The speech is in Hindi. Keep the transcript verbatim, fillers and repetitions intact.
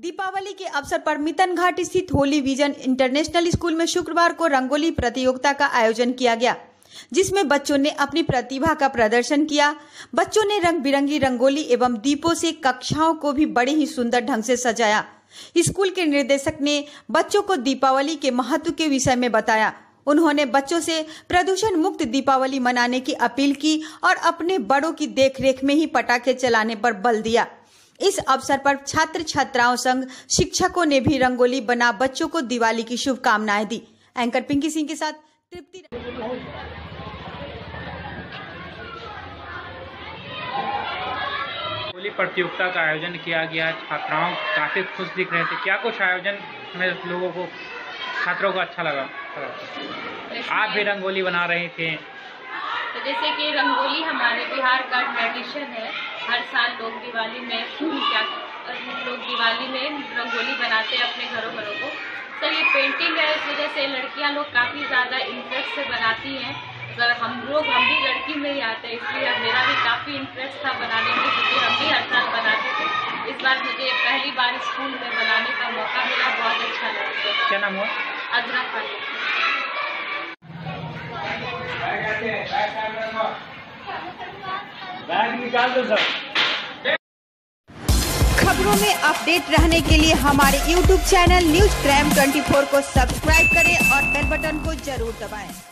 दीपावली के अवसर पर मितन घाट स्थित होली विजन इंटरनेशनल स्कूल में शुक्रवार को रंगोली प्रतियोगिता का आयोजन किया गया, जिसमें बच्चों ने अपनी प्रतिभा का प्रदर्शन किया। बच्चों ने रंग बिरंगी रंगोली एवं दीपों से कक्षाओं को भी बड़े ही सुंदर ढंग से सजाया। स्कूल के निर्देशक ने बच्चों को दीपावली के महत्व के विषय में बताया। उन्होंने बच्चों से प्रदूषण मुक्त दीपावली मनाने की अपील की और अपने बड़ों की देखरेख में ही पटाखे चलाने पर बल दिया। इस अवसर पर छात्र छात्राओं संग शिक्षकों ने भी रंगोली बना बच्चों को दिवाली की शुभकामनाएं दी। एंकर पिंकी सिंह के साथ तृप्ति। होली प्रतियोगिता का आयोजन किया गया। छात्राओं काफी खुश दिख रहे थे। क्या कुछ आयोजन में लोगों को छात्रों को अच्छा लगा? आप भी रंगोली बना रहे थे। तो जैसे कि रंगोली हमारे बिहार का ट्रेडिशन है। हर साल लोग दिवाली में क्या लोग दिवाली में रंगोली बनाते हैं अपने घरों घरों को। सर ये पेंटिंग है, इस वजह से लड़कियां लोग काफ़ी ज़्यादा इंटरेस्ट से बनाती हैं। अगर हम लोग हम भी लड़की में ही आते हैं, इसलिए मेरा भी काफ़ी इंटरेस्ट था बनाने में, क्योंकि हम भी हर साल बनाते थे। इस बार मुझे पहली बार स्कूल में बनाने का मौका मिला, बहुत अच्छा लगा। क्या नाम हुआ? अजरा खाली। खबरों में अपडेट रहने के लिए हमारे YouTube channel news crime twenty four को सब्सक्राइब करें और बेल बटन को जरूर दबाएं।